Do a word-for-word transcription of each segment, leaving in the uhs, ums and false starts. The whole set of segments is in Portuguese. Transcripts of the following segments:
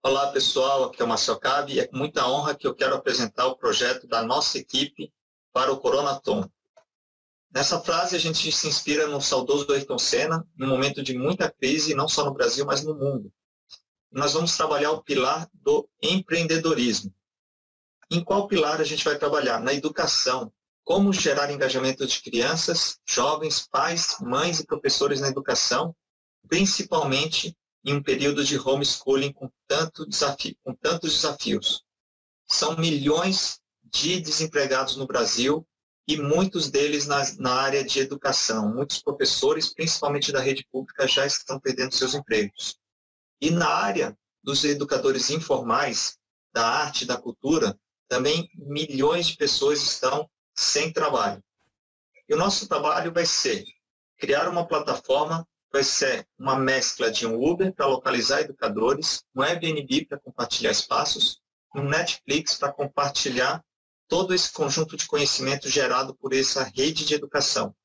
Olá pessoal, aqui é o Marcel Cabe e é com muita honra que eu quero apresentar o projeto da nossa equipe para o Coronaton. Nessa frase a gente se inspira no saudoso Ayrton Senna, num momento de muita crise, não só no Brasil, mas no mundo. Nós vamos trabalhar o pilar do empreendedorismo. Em qual pilar a gente vai trabalhar? Na educação. Como gerar engajamento de crianças, jovens, pais, mães e professores na educação, principalmente em um período de homeschooling com, tanto desafio, com tantos desafios. São milhões de desempregados no Brasil e muitos deles na, na área de educação. Muitos professores, principalmente da rede pública, já estão perdendo seus empregos. E na área dos educadores informais, da arte e da cultura, também milhões de pessoas estão sem trabalho. E o nosso trabalho vai ser criar uma plataforma, vai ser uma mescla de um Uber para localizar educadores, um Airbnb para compartilhar espaços, um Netflix para compartilhar todo esse conjunto de conhecimento gerado por essa rede de educação.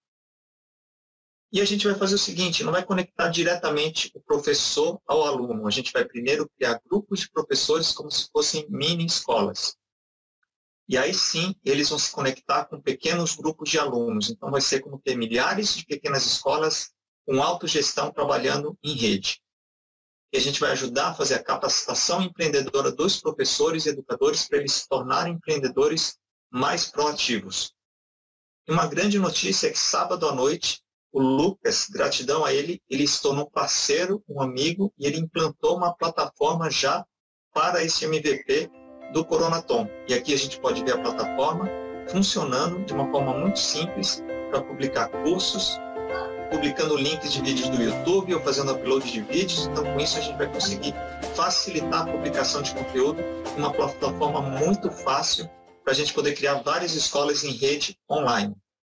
E a gente vai fazer o seguinte, não vai conectar diretamente o professor ao aluno, a gente vai primeiro criar grupos de professores como se fossem mini escolas. E aí sim, eles vão se conectar com pequenos grupos de alunos. Então vai ser como ter milhares de pequenas escolas com autogestão trabalhando em rede. E a gente vai ajudar a fazer a capacitação empreendedora dos professores e educadores para eles se tornarem empreendedores mais proativos. E uma grande notícia é que sábado à noite, o Lucas, gratidão a ele, ele se tornou um parceiro, um amigo, e ele implantou uma plataforma já para esse M V P do Coronaton. E aqui a gente pode ver a plataforma funcionando de uma forma muito simples para publicar cursos, publicando links de vídeos do YouTube ou fazendo upload de vídeos. Então, com isso, a gente vai conseguir facilitar a publicação de conteúdo, uma plataforma muito fácil para a gente poder criar várias escolas em rede online.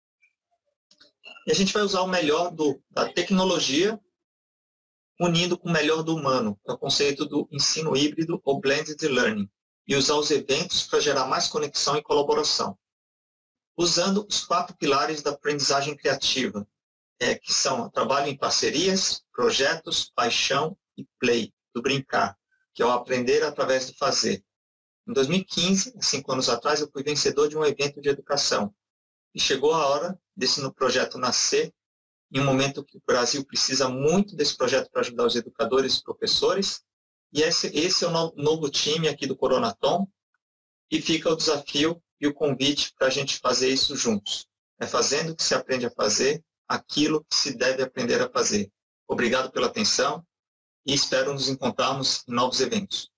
E a gente vai usar o melhor do, da tecnologia, unindo com o melhor do humano, que é o conceito do ensino híbrido ou blended learning, e usar os eventos para gerar mais conexão e colaboração. Usando os quatro pilares da aprendizagem criativa, É, que são trabalho em parcerias, projetos, paixão e play, do brincar, que é o aprender através do fazer. Em dois mil e quinze, cinco anos atrás, eu fui vencedor de um evento de educação. E chegou a hora desse projeto nascer, em um momento que o Brasil precisa muito desse projeto para ajudar os educadores e professores. E esse, esse é o no, novo time aqui do Coronaton. E fica o desafio e o convite para a gente fazer isso juntos. É fazendo que se aprende a fazer aquilo que se deve aprender a fazer. Obrigado pela atenção e espero nos encontrarmos em novos eventos.